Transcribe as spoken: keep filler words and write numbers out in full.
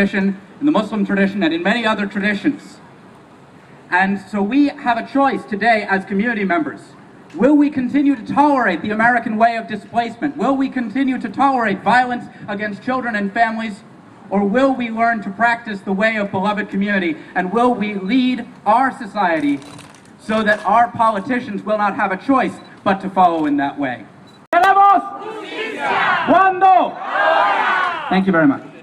in the Muslim tradition and in many other traditions. And so we have a choice today as community members. Will we continue to tolerate the American way of displacement? Will we continue to tolerate violence against children and families? Or will we learn to practice the way of beloved community? And will we lead our society so that our politicians will not have a choice but to follow in that way? ¡Queremos justicia! ¿Cuándo? Ahora. Thank you very much.